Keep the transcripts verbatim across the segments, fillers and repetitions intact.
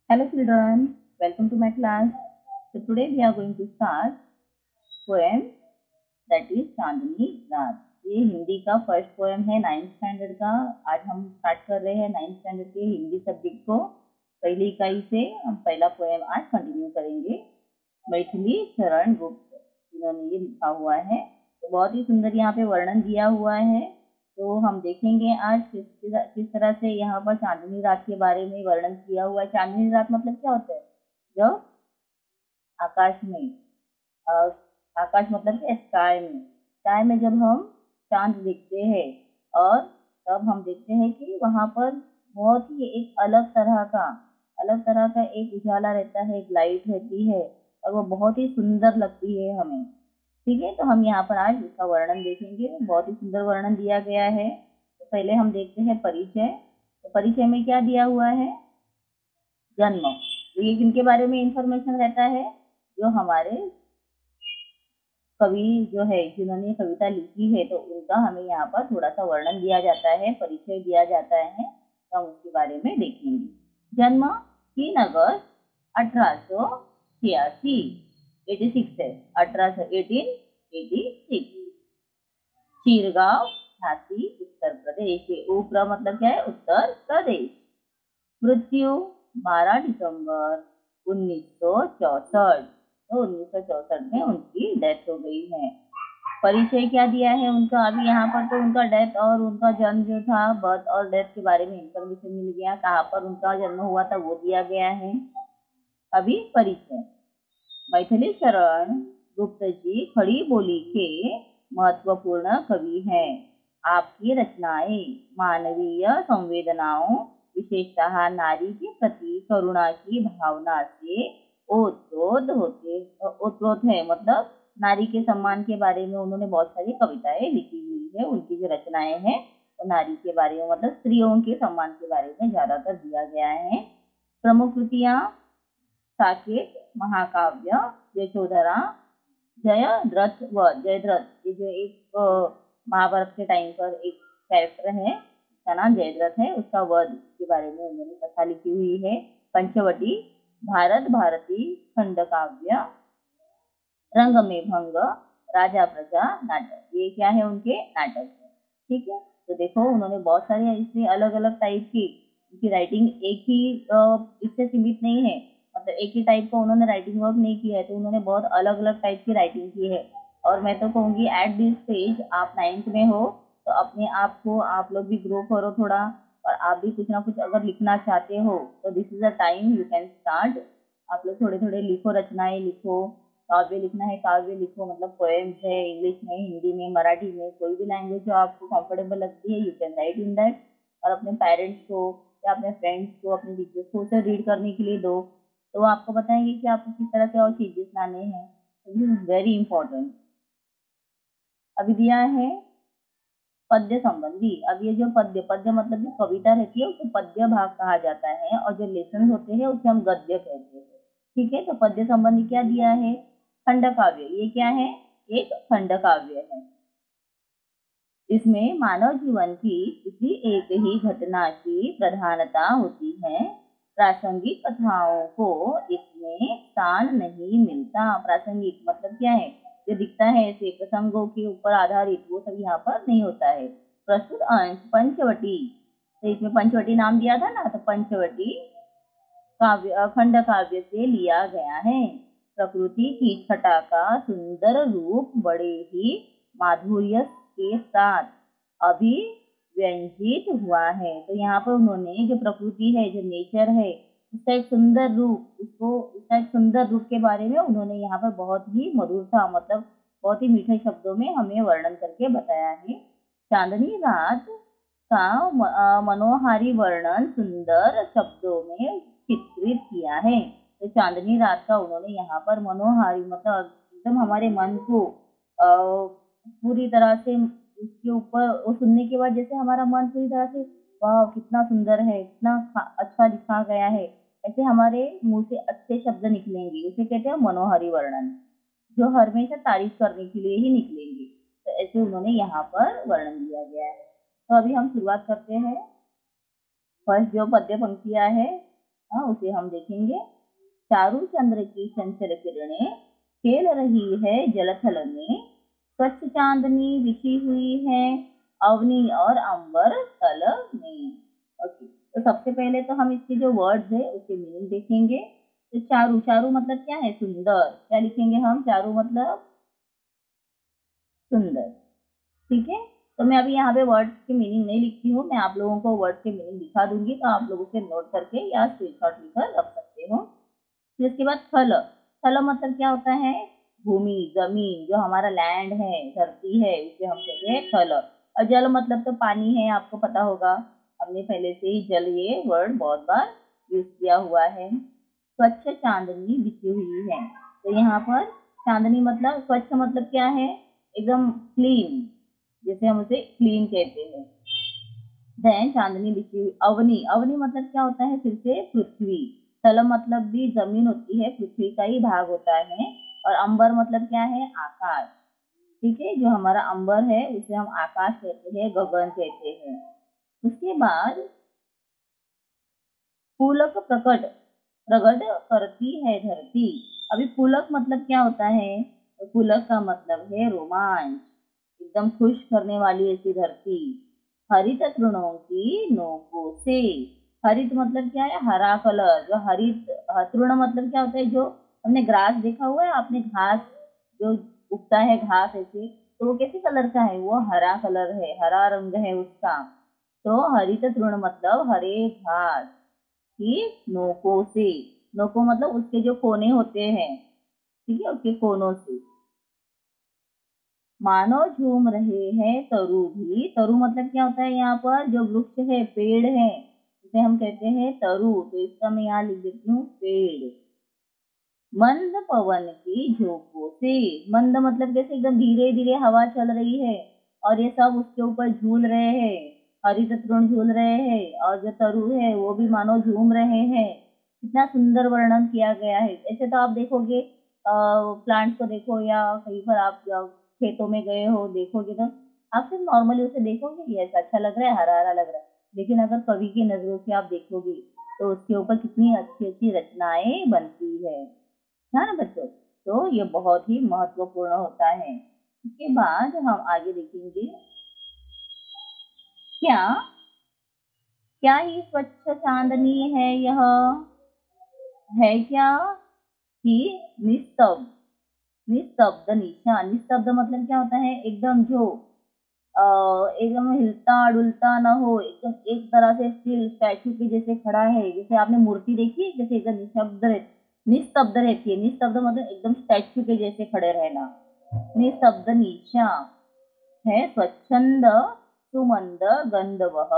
Hello children, welcome to my class. So today we are going to start poem that is चांदनी रात। ये हिंदी का first poem है ninth standard का। आज हम स्टार्ट कर रहे हैं नाइन्थ स्टैंडर्ड के हिंदी सब्जेक्ट को। पहली इकाई से हम पहला पोएम आज कंटिन्यू करेंगे। मैथिली शरण गुप्त इन्होंने ये लिखा हुआ है। तो बहुत ही सुंदर यहाँ पे वर्णन दिया हुआ है। तो हम देखेंगे आज किस किस तरह से यहाँ पर चांदनी रात के बारे में वर्णन किया हुआ है। चांदनी रात मतलब क्या होता है? जब आकाश में आ, आकाश मतलब कि स्काई में स्काई में जब हम चांद देखते हैं और तब हम देखते हैं कि वहाँ पर बहुत ही एक अलग तरह का अलग तरह का एक उजाला रहता है, एक लाइट रहती है और वो बहुत ही सुंदर लगती है हमें। ठीक है, तो हम यहाँ पर आज इसका वर्णन देखेंगे। बहुत ही सुंदर वर्णन दिया गया है। तो पहले हम देखते हैं परिचय। तो परिचय में क्या दिया हुआ है? जन्म। तो ये किनके बारे में इंफॉर्मेशन रहता है? जो हमारे कवि जो है जिन्होंने कविता लिखी है, तो उनका हमें यहाँ पर थोड़ा सा वर्णन दिया जाता है, परिचय दिया जाता है। तो हम उसके बारे में देखेंगे। जन्म तीन अगस्त अठारह सौ छियासी एटी सिक्स है अठारह सौ eighteen eighty six. Chirgaon Jhansi Uttar Pradesh. उपरा मतलब क्या है? उत्तर प्रदेश। मृत्यु बारह दिसंबर उन्नीस सौ चौसठ। तो उन्नीस सौ चौसठ में उनकी डेथ हो गई है। परिचय क्या दिया है उनका? अभी यहाँ पर तो उनका डेथ और उनका जन्म जो था, बर्थ और डेथ के बारे में इंफॉर्मेशन मिल गया। कहाँ पर उनका जन्म हुआ था वो दिया गया है। अभी परिचय। मैथिली शरण गुप्त जी खड़ी बोली के महत्वपूर्ण कवि हैं। आपकी रचनाएं मानवीय संवेदनाओं, विशेषतः नारी के प्रति करुणा की भावना से ओतप्रोत होते ओतप्रोत है। मतलब नारी के सम्मान के बारे में उन्होंने बहुत सारी कविताएं लिखी हुई है। उनकी जो रचनाएं हैं वो नारी के बारे में, मतलब स्त्रियों के सम्मान के बारे में ज्यादातर दिया गया है। प्रमुख कृतियां साकेत महाकाव्य, यशोधरा, जयद्रथ वध। जयद्रथ ये जो एक महाभारत के टाइम पर एक कैरेक्टर है, उसका नाम जयद्रथ है, उसका वध के बारे में उन्होंने कथा लिखी हुई है। पंचवटी, भारत भारती खंड काव्य, रंग में भंग, राजा प्रजा नाटक। ये क्या है? उनके नाटक है। ठीक है, तो देखो उन्होंने बहुत सारे ऐसे अलग अलग टाइप की, उनकी राइटिंग एक ही इससे सीमित नहीं है, मतलब एक ही टाइप का उन्होंने राइटिंग वर्क नहीं किया है। तो उन्होंने बहुत अलग अलग टाइप की राइटिंग की है। और मैं तो कहूँगी एट दिस स्टेज आप नाइन्थ में हो तो अपने आप को आप लोग भी ग्रो करो थोड़ा, और आप भी कुछ ना कुछ अगर लिखना चाहते हो तो this is a time you can start. आप लोग थोड़े थोड़े लिखो, रचनाएं लिखो, काव्य लिखना है काव्य लिखो, मतलब पोएम्स है, इंग्लिश में, हिंदी में, मराठी में, कोई भी लैंग्वेज जो आपको कंफर्टेबल लगती है you can write in that. और अपने पेरेंट्स को या अपने फ्रेंड्स को, अपने टीचर्स को उसे रीड करने के लिए दो, तो वो आपको बताएंगे कि आपको किस तरह से और चेंजेस लाने हैं। This is very important. अभी दिया है पद्य संबंधी। अब ये जो पद्य पद्य मतलब जो कविता रहती है उसे पद्य भाग कहा जाता है, और जो लेसन होते हैं उसे हम गद्य कहते हैं। ठीक है, तो पद्य संबंधी क्या दिया है? खंड काव्य। ये क्या है? एक खंड काव्य है। इसमें मानव जीवन की किसी एक ही घटना की प्रधानता होती है। प्रासंगिक कथाओं को इसमें स्थान नहीं मिलता। प्रासंगिक मतलब क्या है? जो दिखता है ऐसे प्रसंगों के ऊपर आधारित, वो सब यहाँ पर नहीं होता है। प्रस्तुत अंश पंचवटी। तो इसमें पंचवटी नाम दिया था ना, तो पंचवटी काव्य खंड काव्य से लिया गया है। प्रकृति की छटा का सुंदर रूप बड़े ही माधुर्य के साथ अभिव्यंजित हुआ है। तो यहाँ पर उन्होंने जो प्रकृति है, जो नेचर है, उसका एक सुंदर रूप, उसको उसका एक सुंदर रूप के बारे में उन्होंने यहाँ पर बहुत ही मधुरता, मतलब बहुत ही मीठे शब्दों में हमें वर्णन करके बताया है। चांदनी रात का मनोहारी वर्णन सुंदर शब्दों में चित्रित किया है। तो चांदनी रात का उन्होंने यहाँ पर मनोहारी, मतलब एकदम हमारे मन को पूरी तरह से उसके ऊपर वो सुनने के बाद जैसे हमारा मन पूरी तरह से वाह कितना सुंदर है, इतना अच्छा लिखा गया है, ऐसे हमारे मुंह से अच्छे शब्द निकलेंगे, उसे कहते हैं मनोहारी वर्णन, जो हमेशा तारीफ करने के लिए ही निकलेंगे। तो ऐसे उन्होंने यहाँ पर वर्णन दिया गया है। तो अभी हम शुरुआत करते हैं। फर्स्ट जो पद्य पंक्तियां है, हाँ, उसे हम देखेंगे। चारू चंद्र की चंचल किरणें खेल रही है जलथल में, स्वच्छ चांदनी बिछी हुई है अवनी और अंबर तल में। ओके, तो सबसे पहले तो हम इसके जो वर्ड्स है उसके मीनिंग देखेंगे। तो चारू, चारू मतलब क्या है? सुंदर। क्या लिखेंगे हम? चारू मतलब सुंदर। ठीक है, तो मैं अभी यहाँ पे वर्ड्स की मीनिंग नहीं लिखती हूँ, मैं आप लोगों को वर्ड्स की मीनिंग दिखा दूंगी, तो आप लोग उसे नोट करके या स्क्रीनशॉट लेकर रख सकते हो। फिर इसके बाद थल, थल मतलब क्या होता है? भूमि, जमीन, जो हमारा लैंड है, धरती है, उसे हम कहते हैं थल। और जल मतलब तो पानी है, आपको पता होगा, हमने पहले से ही जल ये वर्ड बहुत बार यूज किया हुआ है। स्वच्छ चांदनी बिछी हुई है, तो यहाँ पर चांदनी मतलब स्वच्छ मतलब क्या है? एकदम क्लीन, जैसे हम उसे क्लीन कहते हैं। देन चांदनी बिछी हुई। अवनी, अवनी मतलब क्या होता है? फिर से पृथ्वी। तल मतलब भी जमीन होती है, पृथ्वी का ही भाग होता है। और अंबर मतलब क्या है? आकाश। ठीक है, जो हमारा अंबर है उसे हम आकाश कहते हैं, गगन कहते हैं। उसके बाद पुलक प्रकट, प्रकट करती है धरती। अभी पुलक मतलब क्या होता है? तो पुलक का मतलब है रोमांच, एकदम खुश करने वाली ऐसी धरती। हरित तृणों की नोकों से, हरित मतलब क्या है? हरा कलर। जो हरित, तृण मतलब क्या होता है? जो हमने ग्रास देखा हुआ है आपने, घास जो उगता है घास ऐसे, तो वो कैसे कलर का है? वो हरा कलर है, हरा रंग है उसका। तो हरित तृण मतलब हरे घास की नोकों से, नोकों मतलब उसके जो कोने होते हैं, ठीक है, उसके कोनों से। मानो झूम रहे हैं तरु भी, तरु मतलब क्या होता है? यहाँ पर जो वृक्ष है, पेड़ है, उसे हम कहते हैं तरु, तो इसका मैं यहाँ लिख देती हूँ पेड़। मंद पवन की झोंकों से, मंद मतलब कैसे? एकदम धीरे धीरे हवा चल रही है और ये सब उसके ऊपर झूल रहे हैं, हरित तृण झूल रहे हैं, और जो तरु है वो भी मानो झूम रहे हैं। कितना सुंदर वर्णन किया गया है। ऐसे तो आप देखोगे प्लांट्स को, देखो या कहीं पर आप जब खेतों में गए हो देखोगे, तो आप सिर्फ नॉर्मली उसे देखोगे, ये ऐसा अच्छा लग रहा है, हरा हरा लग रहा है, लेकिन अगर कवि की नजरों से आप देखोगे तो उसके ऊपर कितनी अच्छी अच्छी रचनाएं बनती है है ना बच्चों? तो ये बहुत ही महत्वपूर्ण होता है। इसके बाद हम आगे देखेंगे, क्या क्या ही स्वच्छ चांदनी है यह, है क्या ही निस्तब्ध, निस्तब्ध निशा। निस्तब्ध मतलब क्या होता है? एकदम जो अ, एकदम हिलता डुलता ना हो, एकदम एक तरह से स्टिल स्टैचू के जैसे खड़ा है। जैसे आपने मूर्ति देखी है, जैसे एकदम निशब्द रह, निस्तब्ध रहती है। निस्तब्ध मतलब एकदम स्टैचू के जैसे खड़े रहना। निस्तब्ध निशा है, स्वच्छंद सुमंद गंध वह,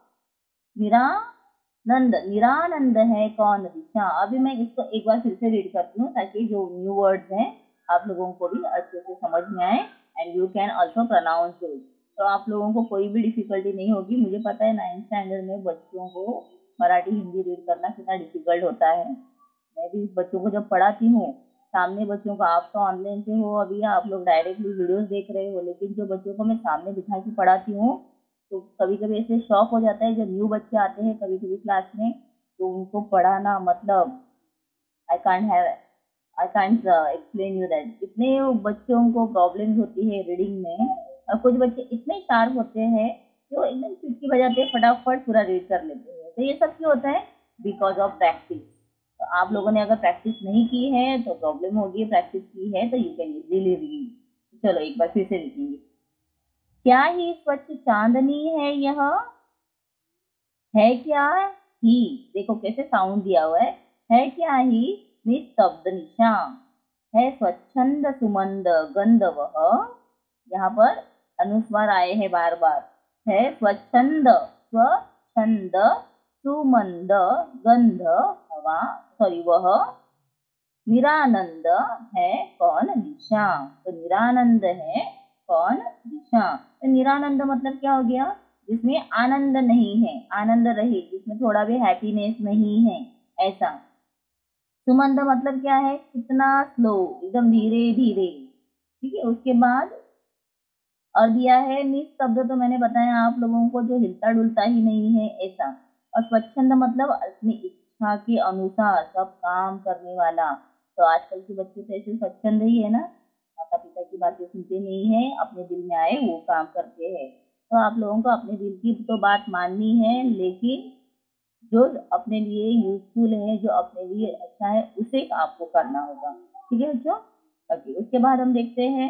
निरानंद, निरानंद है कौन दिशा। अभी मैं इसको एक बार फिर से रीड करती हूँ ताकि जो न्यू वर्ड्स हैं आप लोगों को भी अच्छे से समझ में आए, and you can also pronounce those. तो आप लोगों को कोई भी डिफिकल्टी नहीं होगी। मुझे पता है नाइन्थ स्टैंडर्ड में बच्चों को मराठी हिंदी रीड करना कितना डिफिकल्ट होता है। मैं भी बच्चों को जब पढ़ाती हूँ, सामने बच्चों को, आप तो ऑनलाइन से हो अभी, आप लोग डायरेक्टली वीडियोस देख रहे हो, लेकिन जो बच्चों को मैं सामने बिठा के पढ़ाती हूँ, तो कभी कभी ऐसे शौक हो जाता है, जब न्यू बच्चे आते हैं कभी कभी क्लास में, तो उनको पढ़ाना मतलब I can't have I can't explain you that. इतने बच्चों को प्रॉब्लम्स होती है रीडिंग में, और कुछ बच्चे इतने शार्प होते हैं कि वो एकदम चुटकी बजाते फटाफट पूरा रीड कर लेते हैं। तो ये सब क्यों होता है? Because of practice. तो आप लोगों ने अगर प्रैक्टिस नहीं की है तो प्रॉब्लम होगी, प्रैक्टिस की है तो यू कैन इजीली रीड। चलो एक बार फिर से लिखेंगे, क्या ही स्वच्छ चांदनी है यह, है क्या ही, देखो कैसे साउंड दिया हुआ है, है क्या ही निस्तब्ध निशा, है स्वच्छंद सुमंद गंध वह, यहाँ पर अनुस्वार आए हैं बार बार, है स्वच्छंद, स्वच्छंद सुमंद गंध हवा, सॉरी वह, निरानंद है कौन दिशा। तो निरानंद है कौन दिशा, तो निरानंद मतलब क्या हो गया? जिसमें आनंद नहीं है, आनंद रहित, जिसमें थोड़ा भी हैप्पीनेस नहीं है, ऐसा। सुमंद मतलब क्या है? कितना स्लो, एकदम धीरे धीरे। ठीक है, उसके बाद और दिया है निस्तब्ध, तो मैंने बताया आप लोगों को, जो हिलता डुलता ही नहीं है ऐसा। और स्वच्छंद मतलब अपनी इच्छा के अनुसार सब काम करने वाला। तो आजकल के बच्चे तो ऐसे स्वच्छंद ही है ना, माता पिता की बातें सुनते नहीं है, अपने दिल में आए वो काम करते हैं। तो आप लोगों को अपने दिल की तो बात माननी है, लेकिन जो अपने लिए यूजफुल है, जो अपने लिए अच्छा है, उसे आपको करना होगा। ठीक है बच्चों। ओके, उसके बाद हम देखते हैं,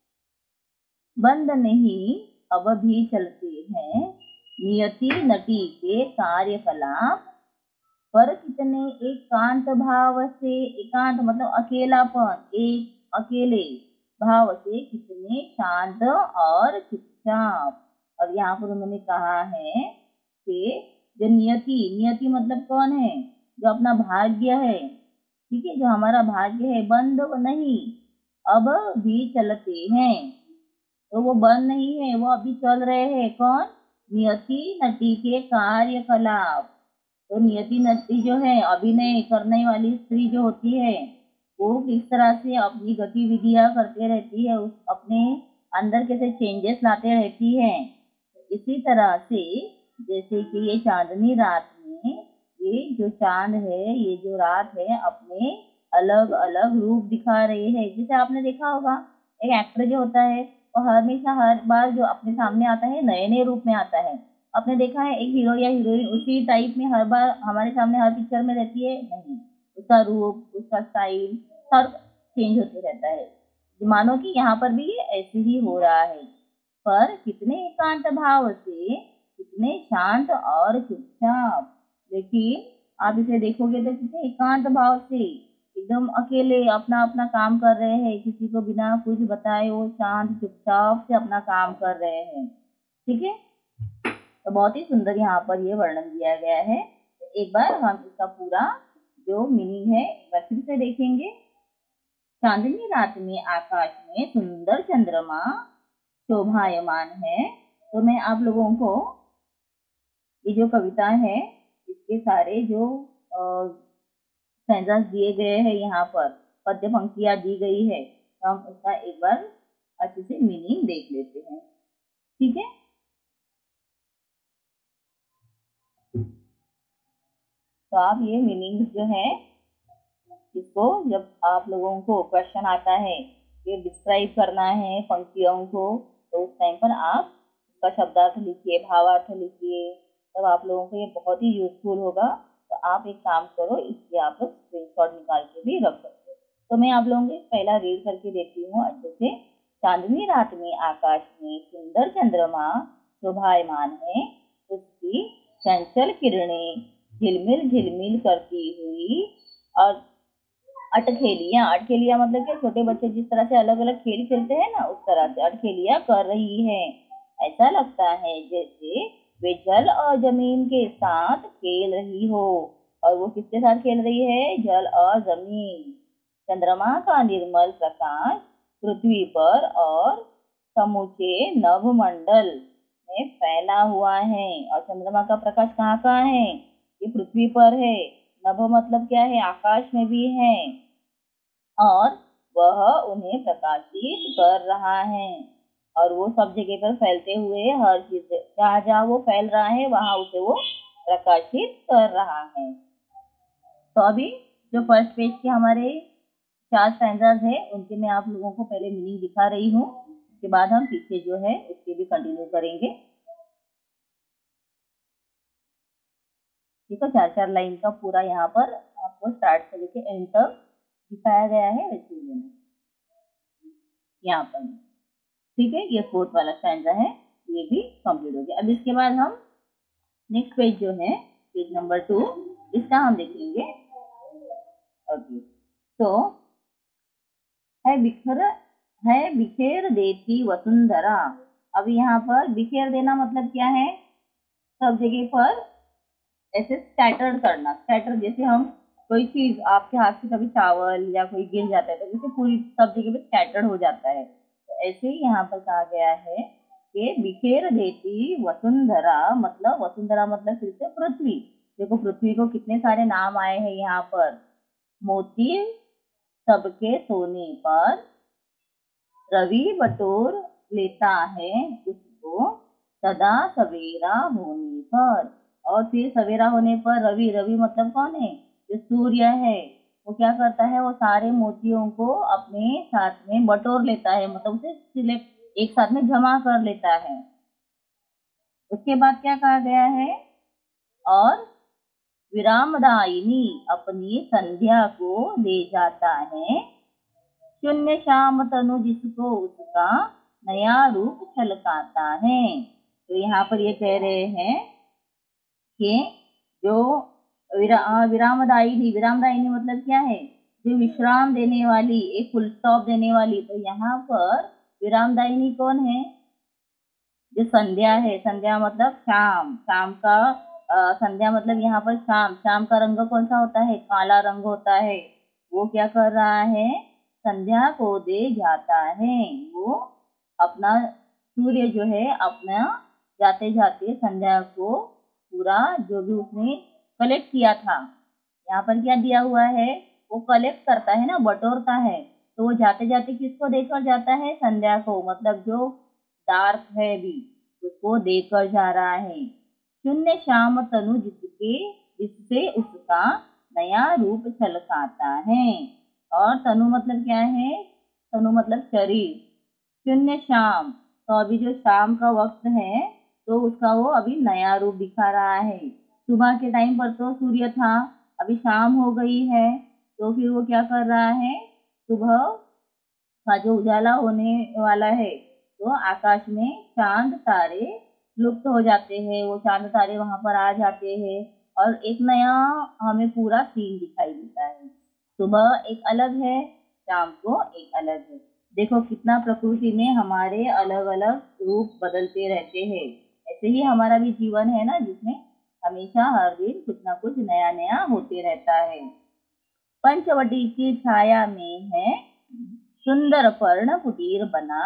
बंद नहीं अब भी चलते हैं नियति नटी के कार्यकलाप, पर कितने एकांत भाव से, एकांत मतलब अकेलापन, एक अकेले भाव से कितने शांत और चुपचाप। और यहाँ पर उन्होंने कहा है कि जो नियति, नियति मतलब कौन है, जो अपना भाग्य है, ठीक है, जो हमारा भाग्य है, बंद नहीं अब भी चलते हैं। तो वो बंद नहीं है, वो अभी चल रहे हैं। कौन? नियति नटी के कार्यकलाप। तो नियति नटी जो है, अभिनय करने वाली स्त्री जो होती है, वो किस तरह से अपनी गतिविधियां करते रहती है, उस अपने अंदर कैसे चेंजेस लाते रहती है। इसी तरह से जैसे कि ये चांदनी रात में, ये जो चांद है, ये जो रात है, अपने अलग अलग रूप दिखा रही है। जैसे आपने देखा होगा, एक एक्टर जो होता है वो हमेशा हर बार जो अपने सामने आता है नए नए रूप में आता है। आपने देखा है एक हीरो या हीरोइन उसी टाइप में हर बार हमारे सामने हर पिक्चर में रहती है? नहीं, उसका रूप, उसका स्टाइल हर चेंज होते रहता है। मानो कि यहाँ पर भी ऐसे ही हो रहा है, पर कितने एकांत भाव से, कितने शांत और चुपचाप। लेकिन आप इसे देखोगे तो कितने एकांत भाव से, एकदम अकेले अपना अपना काम कर रहे हैं, किसी को बिना कुछ बताए वो शांत चुपचाप से अपना काम कर रहे हैं। ठीक है, तो बहुत ही सुंदर यहाँ पर ये वर्णन दिया गया है। एक बार हम इसका पूरा जो मीनिंग है एक बार फिर से देखेंगे। चांदनी रात में आकाश में सुंदर चंद्रमा शोभायमान है। तो मैं आप लोगों को ये जो कविता है, इसके सारे जो स्टैंजास दिए गए हैं, यहाँ पर पद्य पंक्तियां दी गई है, तो हम उसका एक बार अच्छे से मीनिंग देख लेते हैं। ठीक है, तो आप ये मीनिंग जो है, इसको जब आप लोगों को क्वेश्चन आता है, ये डिस्क्राइब करना है पंक्तियों को, तो उस टाइम पर आप उसका शब्दार्थ लिखिए, भावार्थ लिखिए, तब आप लोगों को ये बहुत ही यूजफुल होगा। तो आप एक काम करो, इसके आप लोग स्क्रीनशॉट निकाल के भी रख सकते हो। तो मैं आप लोगों को पहला रीड करके देती हूँ अच्छे से। चांदनी रात में आकाश में सुंदर चंद्रमा शोभायमान है, उसकी चंचल किरणें झिलमिल झिलमिल करती हुई और अटखेलियां, अटखेलियां मतलब क्या, छोटे बच्चे जिस तरह से अलग अलग खेल खेलते हैं ना, उस तरह से अटखेलियां कर रही है। ऐसा लगता है जैसे वे जल और जमीन के साथ खेल रही हो। और वो किसके साथ खेल रही है? जल और जमीन। चंद्रमा का निर्मल प्रकाश पृथ्वी पर और समूचे नभमंडल में फैला हुआ है। और चंद्रमा का प्रकाश कहाँ कहाँ है? ये पृथ्वी पर है। नभ मतलब क्या है? आकाश में भी है, और वह उन्हें प्रकाशित कर रहा है। और वो सब जगह पर फैलते हुए, हर चीज जहाँ जहाँ वो फैल रहा है वहां उसे वो प्रकाशित कर रहा है। तो अभी जो फर्स्ट पेज के हमारे चार स्टैंजास है, उनके मैं आप लोगों को पहले मीनिंग दिखा रही हूँ। उसके बाद हम पीछे जो है उसके भी कंटिन्यू करेंगे। ठीक है, चार चार लाइन का पूरा यहाँ पर आपको स्टार्ट से लेके एंड तक दिखाया गया है, वैसे ही यहाँ पर। ठीक है, ये फोर्थ वाला स्टैंजा है, ये भी कंप्लीट हो गया। अब इसके बाद हम नेक्स्ट पेज जो है, पेज नंबर टू, इसका हम देखेंगे। ओके, तो है बिखर है बिखेर देती वसुंधरा। अब यहाँ पर बिखेर देना मतलब क्या है? सब जगह पर ऐसे स्कैटर्ड करना। स्कैटर जैसे हम कोई चीज आपके हाथ से कभी चावल या कोई गिर जाता है, तो जैसे पूरी सब जगह पे स्कैटर्ड हो जाता है, तो ऐसे ही यहाँ पर कहा गया है कि बिखेर देती वसुंधरा, मतलब वसुंधरा मतलब फिर से पृथ्वी। देखो पृथ्वी को कितने सारे नाम आए हैं यहाँ पर। मोती सबके सोने पर रवि बटोर लेता है उसको, सदा सवेरा होने पर। और फिर सवेरा होने पर रवि, रवि मतलब कौन है, जो सूर्य है, वो क्या करता है, वो सारे मोतियों को अपने साथ में बटोर लेता है, मतलब उसे सिलेक्ट एक साथ में जमा कर लेता है। उसके बाद क्या कहा गया है, और विरामदायिनी अपनी संध्या को ले जाता है, शून्य श्याम तनु जिसको उसका नया रूप छलकाता है। तो यहाँ पर ये कह रहे हैं कि जो विरा, विरामदायिनी, विरामदायिनी मतलब क्या है, जो विश्राम देने वाली, एक फुल स्टॉप देने वाली। तो यहाँ पर विरामदायिनी कौन है, जो संध्या है, संध्या मतलब शाम, शाम का अ, संध्या मतलब यहाँ पर शाम, शाम का रंग कौन सा होता है, काला रंग होता है। वो क्या कर रहा है, संध्या को दे जाता है, वो अपना सूर्य जो है अपना जाते जाते संध्या को पूरा जो भी उसने कलेक्ट किया था, यहाँ पर क्या दिया हुआ है, वो कलेक्ट करता है ना, बटोरता है। तो वो जाते जाते किसको देकर जाता है, संध्या को, मतलब जो डार्क है भी, उसको देकर जा रहा है। शून्य श्याम तनु जिसके जिससे उसका नया रूप छलकाता है। और तनु मतलब क्या है, तनु मतलब शरीर। शून्य शाम, तो अभी जो शाम का वक्त है, तो उसका वो अभी नया रूप दिखा रहा है। सुबह के टाइम पर तो सूर्य था, अभी शाम हो गई है, तो फिर वो क्या कर रहा है, सुबह का जो उजाला होने वाला है, तो आकाश में चांद तारे लुप्त हो जाते हैं, वो चांद तारे वहां पर आ जाते हैं, और एक नया हमें पूरा सीन दिखाई देता है। सुबह एक अलग है, शाम को एक अलग है। देखो कितना प्रकृति में हमारे अलग अलग रूप बदलते रहते हैं। ऐसे ही हमारा भी जीवन है ना, जिसमें हमेशा हर दिन कुछ ना कुछ नया नया होते रहता है। पंचवटी की छाया में है सुंदर पर्ण कुटीर बना,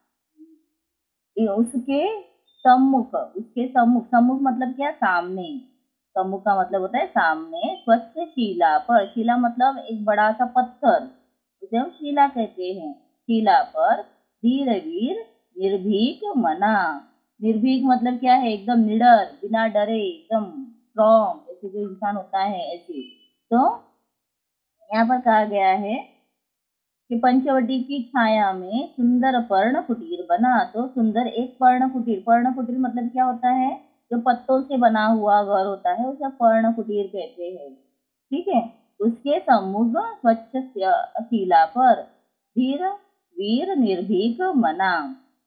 उसके सम्मुख, उसके सम्मुख, सम्मुख मतलब क्या, सामने, सम्मुख का मतलब होता है सामने, स्वच्छ शिला पर, शिला मतलब एक बड़ा सा पत्थर, उसे हम शिला कहते हैं, शिला पर धीर वीर निर्भीक मना, निर्भीक मतलब क्या है, एकदम निडर, बिना डरे, एकदम स्ट्रॉन्ग, ऐसे जो इंसान होता है ऐसे। तो यहाँ पर कहा गया है कि पंचवटी की छाया में सुंदर पर्ण कुटीर बना, तो सुंदर एक पर्ण कुटीर, पर्ण कुटीर मतलब क्या होता है, जो पत्तों से बना हुआ घर होता है, उसे पर्ण कुटीर कहते हैं। ठीक है, उसके सम्मुख स्वच्छ शिला पर धीर वीर निर्भीक मना,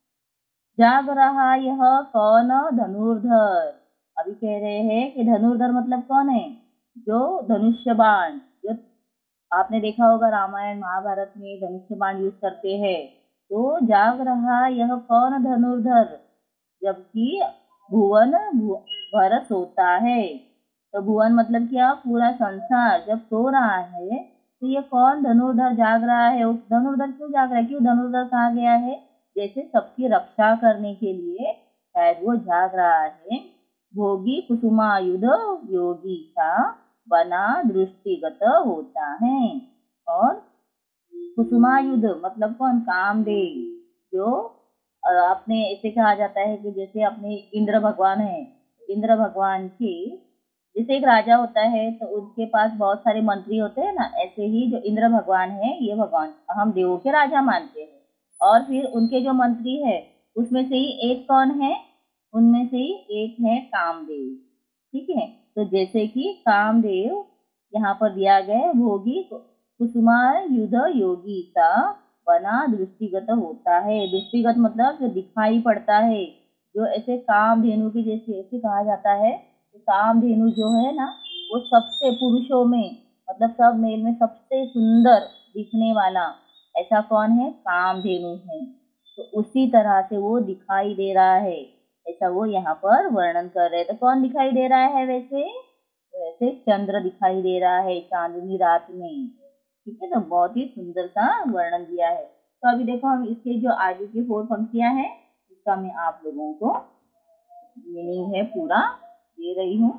जाग रहा यह कौन धनुर्धर। अभी कह रहे हैं कि धनुर्धर मतलब कौन है, जो धनुष्य बाण, जो आपने देखा होगा रामायण महाभारत में धनुष्य बाण यूज करते हैं। तो जाग रहा यह कौन धनुर्धर, जबकि भुवन भर सोता है। तो भुवन मतलब क्या, पूरा संसार जब सो रहा है, तो ये कौन धनुर्धर जाग रहा है। उस धनुर्धर क्यों जाग रहा है, क्यों धनुर्धर कहा गया है, जैसे सबकी रक्षा करने के लिए शायद वो जाग रहा है। भोगी कुसुमायुध योगी सा बना दृष्टिगत होता है। और कुसुमायुध मतलब कौन, कामदेव, जो आपने ऐसे कहा जाता है कि जैसे अपने इंद्र भगवान है, इंद्र भगवान की, जैसे एक राजा होता है तो उनके पास बहुत सारे मंत्री होते हैं ना, ऐसे ही जो इंद्र भगवान है, ये भगवान हम देवों के राजा मानते हैं। और फिर उनके जो मंत्री है, उसमें से ही एक कौन है, उनमें से ही एक है कामदेव। ठीक है, तो जैसे कि कामदेव यहाँ पर दिया गया, भोगी कुसुमायुध योगी सा बना दृष्टिगत होता है। दृष्टिगत मतलब जो दिखाई पड़ता है, जो ऐसे कामधेनु के जैसे, ऐसे कहा जाता है कि कामधेनु जो है ना, वो सबसे पुरुषों में, मतलब सब मेल में सबसे सुंदर दिखने वाला, ऐसा कौन है, कामधेनु है। तो उसी तरह से वो दिखाई दे रहा है, ऐसा वो यहाँ पर वर्णन कर रहे हैं। तो कौन दिखाई दे रहा है, वैसे वैसे चंद्र दिखाई दे रहा है चांदनी रात में। ठीक है, तो बहुत ही सुंदर सा वर्णन दिया है। तो अभी देखो हम इसके जो आगे की फोर पंक्तियां हैं, इसका मैं आप लोगों को मीनिंग है पूरा दे रही हूँ।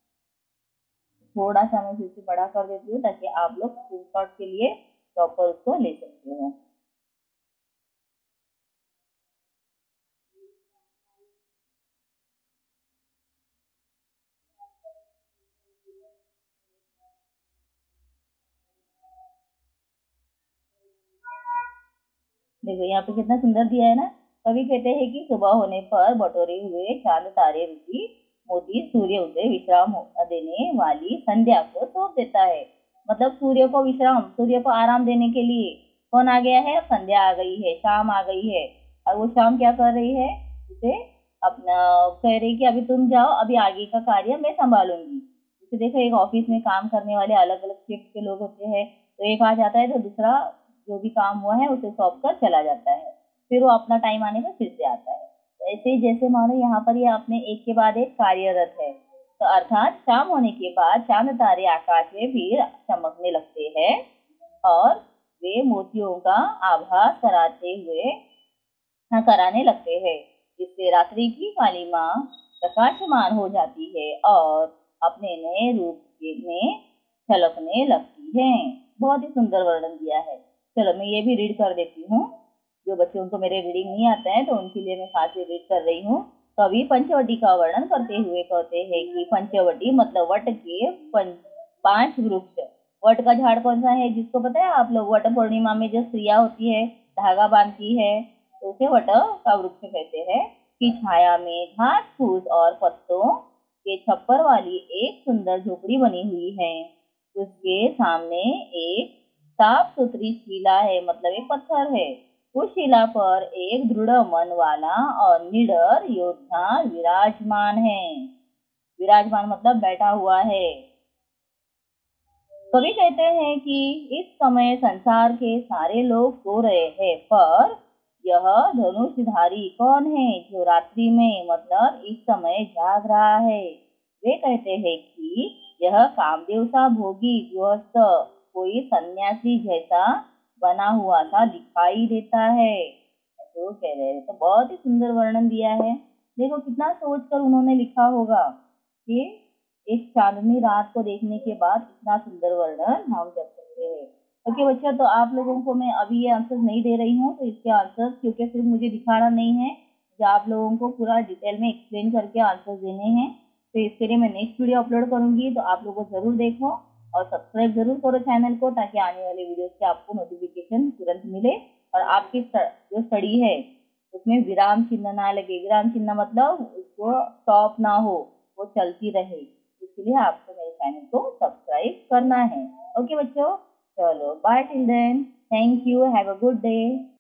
थोड़ा सा मैं फिर से बड़ा कर देती हूँ ताकि आप लोग स्क्रीनशॉट के लिए प्रॉपर उसको ले सकते हो। देखो यहाँ पे कितना सुंदर दिया है ना। कवि कहते हैं कि सुबह होने पर बटोरे हुए चांद तारे रूपी मोती सूर्य उसे विश्राम देने वाली संध्या को सौंप देता है। मतलब सूर्य को विश्राम, सूर्य को आराम देने के लिए कौन आ गया है? संध्या आ गई है, शाम आ गई है। और वो शाम क्या कर रही है? उसे अपना कह रही कि अभी तुम जाओ, अभी आगे का कार्य मैं संभालूंगी। जैसे देखो एक ऑफिस में काम करने वाले अलग अलग शिफ्ट के लोग होते हैं, तो एक आ जाता है तो दूसरा जो भी काम हुआ है उसे सौंप कर चला जाता है, फिर वो अपना टाइम आने पर फिर से आता है। तो ऐसे ही जैसे मानो यहाँ पर ये अपने एक के बाद एक कार्यरत है, तो अर्थात शाम होने के बाद चांद तारे आकाश में फिर चमकने लगते हैं और वे मोतियों का आभास कराते हुए हाँ, कराने लगते हैं, जिससे रात्रि की कालिमा प्रकाशमान हो जाती है और अपने नए रूप के में झलकने लगती है। बहुत ही सुंदर वर्णन दिया है। चलो मैं ये भी रीड कर देती हूँ। जो बच्चों को मेरे रीडिंग नहीं आता है तो उनके लिए मैं खास रीड कर रही हूँ। कवि पंचवटी का वर्णन करते हुए कहते हैं कि पंचवटी मतलब वट के पंच पांच वृक्ष। वट का झाड़ कौन सा है जिसको पता है आप लोग? वट पूर्णिमा में जो स्त्रियां होती है धागा बांधती है तो उसे वट का वृक्ष कहते हैं। की छाया में घास फूस और पत्तों के छप्पर वाली एक सुंदर झोपड़ी बनी हुई है। उसके सामने एक साफ सुथरी शिला है, मतलब एक पत्थर है। उस शिला पर एक दृढ़ मन वाला और निडर योद्धा विराजमान है। विराजमान मतलब बैठा हुआ है। कवि कहते हैं कि इस समय संसार के सारे लोग सो रहे हैं, पर यह धनुषधारी कौन है जो रात्रि में मतलब इस समय जाग रहा है? वे कहते हैं कि यह कामदेव सा भोगी गृहस्थ कोई सन्यासी जैसा बना हुआ सा दिखाई देता है, जो कह रहे हैं। तो बहुत ही सुंदर वर्णन दिया है। देखो कितना सोचकर उन्होंने लिखा होगा कि एक चांदनी रात को देखने के बाद इतना सुंदर वर्णन हम कर सकते हैं। ओके बच्चा, तो आप लोगों को मैं अभी ये आंसर नहीं दे रही हूँ, तो इसके आंसर क्योंकि सिर्फ मुझे दिखाना नहीं है, जो आप लोगों को पूरा डिटेल में एक्सप्लेन करके आंसर देने हैं। तो इसके लिए मैं नेक्स्ट वीडियो अपलोड करूंगी, तो आप लोगों को जरूर देखो और सब्सक्राइब जरूर करो चैनल को, ताकि आने वाले वीडियोस के आपको नोटिफिकेशन तुरंत मिले और आपकी जो स्टडी है उसमें विराम चिन्ह ना लगे। विराम चिन्ह मतलब उसको स्टॉप ना हो, वो चलती रहे। इसके लिए आपको मेरे चैनल को सब्सक्राइब करना है। ओके बच्चों, चलो bye till then, thank you, have a good day.